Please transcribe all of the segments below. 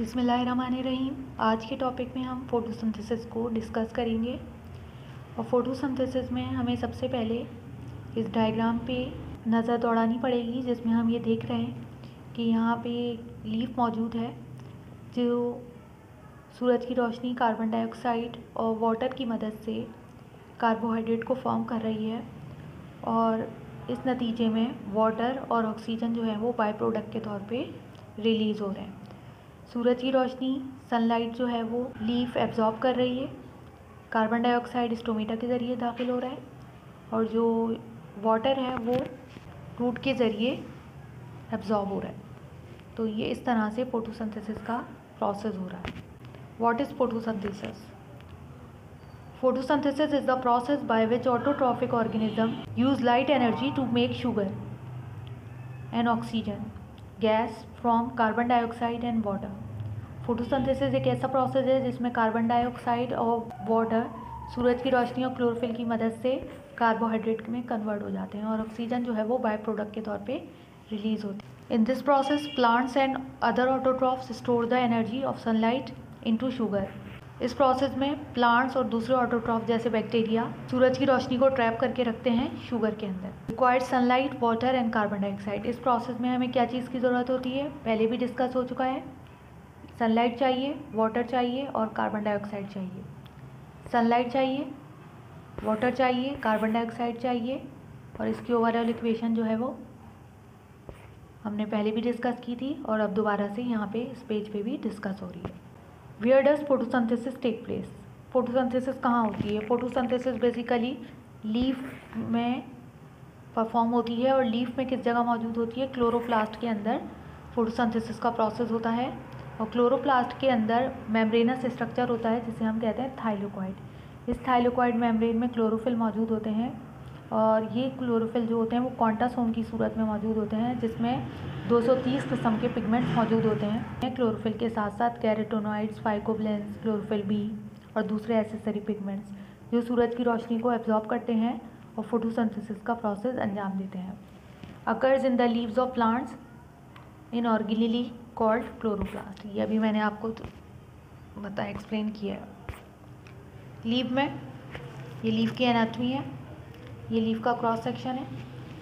बिस्मिल्लाहिर्रहमानिर्रहीम। आज के टॉपिक में हम फ़ोटोसिंथेसिस को डिस्कस करेंगे। और फ़ोटोसिंथेसिस में हमें सबसे पहले इस डायग्राम पे नज़र दौड़ानी पड़ेगी, जिसमें हम ये देख रहे हैं कि यहाँ पे लीफ मौजूद है जो सूरज की रोशनी, कार्बन डाइऑक्साइड और वाटर की मदद से कार्बोहाइड्रेट को फॉर्म कर रही है। और इस नतीजे में वाटर और ऑक्सीजन जो है वो बाय प्रोडक्ट के तौर पे रिलीज़ हो रहे हैं। सूरज की रोशनी, सनलाइट जो है वो लीफ एब्जॉर्ब कर रही है, कार्बन डाइऑक्साइड स्टोमेटा के ज़रिए दाखिल हो रहा है और जो वाटर है वो रूट के ज़रिए एब्जॉर्ब हो रहा है। तो ये इस तरह से फोटोसिंथेसिस का प्रोसेस हो रहा है। What is photosynthesis? Photosynthesis is the process by which autotrophic organisms use light energy to make sugar and oxygen gas from carbon dioxide and water. Photosynthesis एक ऐसा प्रोसेस है जिसमें कार्बन डाइऑक्साइड और water सूरज की रोशनी और क्लोरोफिल की मदद से कार्बोहाइड्रेट में कन्वर्ट हो जाते हैं और ऑक्सीजन जो है वो बाय प्रोडक्ट के तौर पे रिलीज होती है। In this process plants and other autotrophs store the energy of sunlight into sugar. इस प्रोसेस में प्लांट्स और दूसरे ऑटोट्रॉफ जैसे बैक्टीरिया सूरज की रोशनी को ट्रैप करके रखते हैं शुगर के अंदर। Required sunlight, water and carbon dioxide. इस प्रोसेस में हमें क्या चीज़ की ज़रूरत होती है, पहले भी डिस्कस हो चुका है। सनलाइट चाहिए, वाटर चाहिए और कार्बन डाइऑक्साइड चाहिए। सनलाइट चाहिए, वाटर चाहिए, कार्बन डाइऑक्साइड चाहिए और इसकी ओवरऑल इक्वेशन जो है वो हमने पहले भी डिस्कस की थी और अब दोबारा से यहाँ पे इस पेज पे भी डिस्कस हो रही है। Where does photosynthesis take place? Photosynthesis कहाँ होती है? फोटोसिंथेसिस बेसिकली लीफ में परफॉर्म होती है और लीफ में किस जगह मौजूद होती है? क्लोरोप्लास्ट के अंदर फोटोसिंथेसिस का प्रोसेस होता है। और क्लोरोप्लास्ट के अंदर मेम्ब्रेनस स्ट्रक्चर होता है जिसे हम कहते हैं थाइलोकॉइड। इस थाइलोकॉइड मेम्ब्रेन में क्लोरोफिल मौजूद होते हैं और ये क्लोरोफिल जो होते हैं वो क्वांटासोम की सूरत में मौजूद होते हैं, जिसमें 230 किस्म के पिगमेंट्स मौजूद होते हैं। क्लोरोफिल के साथ साथ कैरोटेनॉइड्स, फाइकोब्लेंस, क्लोरोफिल बी और दूसरे एसेसरी पिगमेंट्स जो सूरज की रोशनी को एब्जॉर्ब करते हैं और फोटोसिंथेसिस का प्रोसेस अंजाम देते हैं। Occurs in the leaves of plants in organelle called chloroplast. ये अभी मैंने आपको एक्सप्लेन किया है। लीफ में ये लीफ की एनाटॉमी है, ये लीफ का क्रॉस सेक्शन है,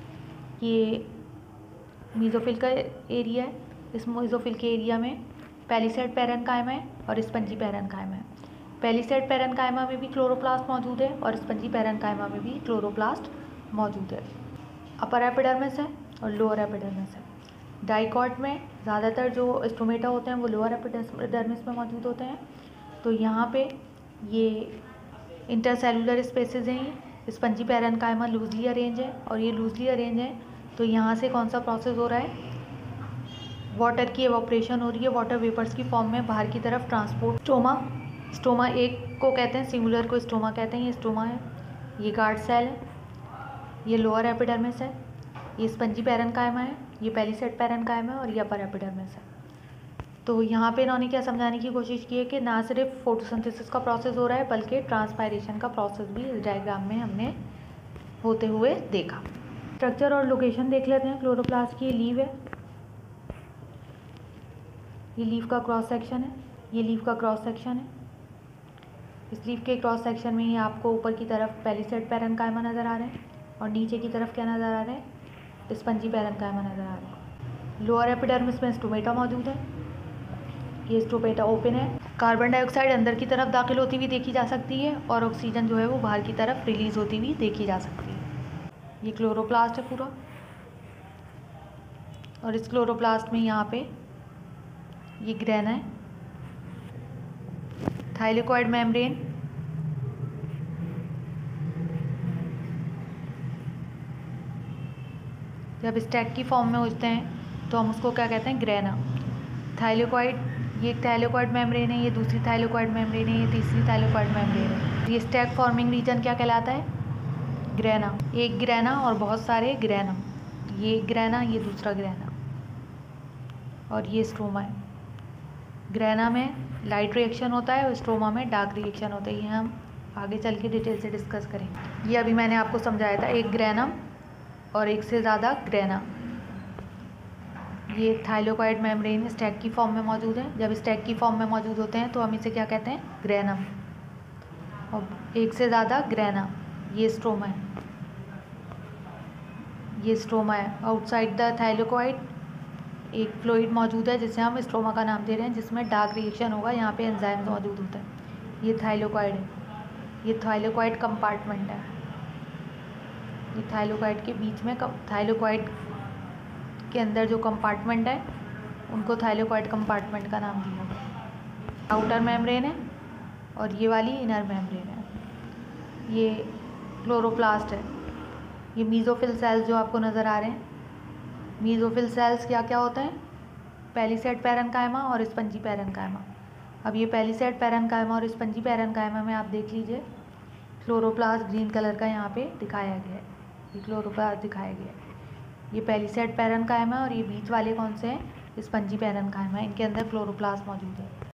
ये मीजोफिल का एरिया है। इस मीजोफिल के एरिया में पैलिसेड पैरेन्काइमा है और स्पंजी पैरेन्काइमा है। पैलिसेड पैरेन्काइमा में भी क्लोरोप्लास्ट मौजूद है और स्पंजी पैरेन्काइमा में भी क्लोरोप्लास्ट मौजूद है। अपर एपिडर्मिस है और लोअर एपिडर्मिस है। डाइकॉट में ज़्यादातर जो स्टोमेटा होते हैं वो लोअर एपिडर्मिस में मौजूद होते हैं। तो यहाँ पे ये इंटरसेलुलर स्पेसेस हैं। ये स्पंजी पैरेन्काइमा लूजली अरेंज है और ये लूजली अरेंज है। तो यहाँ से कौन सा प्रोसेस हो रहा है? वाटर की एवापोरेशन हो रही है, वाटर वेपर्स की फॉर्म में बाहर की तरफ ट्रांसपोर्ट। स्टोमा एक को कहते हैं, सिंगुलर को स्टोमा कहते हैं। ये स्टोमा है, ये गार्ड सेल है, ये लोअर एपिडर्मिस है, ये स्पंजी पैरेन्काइमा है, ये पैलिसेड पैरेन्काइमा है और ये अपर एपिडर्मिस है। तो यहाँ पे इन्होंने क्या समझाने की कोशिश की है कि ना सिर्फ फोटोसिंथेसिस का प्रोसेस हो रहा है बल्कि ट्रांसपायरेशन का प्रोसेस भी इस डायग्राम में हमने होते हुए देखा। स्ट्रक्चर और लोकेशन देख लेते हैं। क्लोरोप्लास्ट की लीव है, ये लीव का क्रॉस सेक्शन है, ये लीव का क्रॉस सेक्शन है। इस लीव के क्रॉस सेक्शन में ही आपको ऊपर की तरफ पैलिसेड पैरेन्काइमा नज़र आ रहे हैं और नीचे की तरफ क्या नज़र आ रहा है? स्पंजी पैरेन्काइमा नज़र आ रहा है। लोअर एपिडर्मिस में स्टोमेटा मौजूद है, ये स्टोमेटा ओपन है। कार्बन डाइऑक्साइड अंदर की तरफ दाखिल होती हुई देखी जा सकती है और ऑक्सीजन जो है वो बाहर की तरफ रिलीज होती हुई देखी जा सकती है। ये क्लोरोप्लास्ट है पूरा और इस क्लोरोप्लास्ट में यहाँ पे ये ग्रेना है, थाइलोकॉइड मेम्ब्रेन, जब स्टैक की फॉर्म में होते हैं तो हम उसको क्या कहते हैं? ग्रेना। थाइलोकॉइड, ये एक थाइलोकॉइड मेम्ब्रेन है, ये दूसरी थाइलोकॉइड मेम्ब्रेन है, ये तीसरी थाइलोकॉइड मेम्ब्रेन है। ये स्टैक फॉर्मिंग रीजन क्या कहलाता है? ग्रेना। एक ग्रेना और बहुत सारे ग्रेना, ये ग्रेना, ये दूसरा ग्रेना और ये स्ट्रोमा है। ग्रेना में लाइट रिएक्शन होता है और स्ट्रोमा में डार्क रिएक्शन होता है। ये हम आगे चल के डिटेल से डिस्कस करेंगे। ये अभी मैंने आपको समझाया था, एक ग्रेनम और एक से ज़्यादा ग्रेना। ये थाइलोकॉइड मेम्ब्रेन स्टैक की फॉर्म में मौजूद है। जब स्टैक की फॉर्म में मौजूद होते हैं तो हम इसे क्या कहते हैं? ग्रेनम। और एक से ज़्यादा ग्रेना, ये स्ट्रोमा है, ये स्ट्रोमा है। आउटसाइड द थाइलोकॉइड एक फ्लूइड मौजूद है जिसे हम स्ट्रोमा का नाम दे रहे हैं, जिसमें डार्क रिएक्शन होगा, यहाँ पे एंजाइम्स मौजूद होता है। ये थाइलोकॉइड है, ये थाइलोकॉइड कंपार्टमेंट है। ये थाइलोकॉइड के बीच में थाइलोकॉइड के अंदर जो कंपार्टमेंट है उनको थाइलोकॉइड कंपार्टमेंट का नाम दिया गया। आउटर मेम्ब्रेन है और ये वाली इनर मेम्ब्रेन है। ये क्लोरोप्लास्ट है। ये मीज़ोफिल सेल्स जो आपको नज़र आ रहे हैं, मीज़ोफिल सेल्स क्या क्या होते हैं? पेलिसेड पैरेन्काइमा और स्पंजी पैरेन्काइमा। अब ये पेलिसेड पैरेन्काइमा और स्पंजी पैरेन्काइमा में आप देख लीजिए, क्लोरोप्लास्ट ग्रीन कलर का यहाँ पे दिखाया गया है, ये क्लोरोप्लास्ट दिखाया गया है। ये पेलिसेड पैरेन्काइमा और ये बीच वाले कौन से हैं? Spongy parenchyma. इनके अंदर क्लोरोप्लास्ट मौजूद है।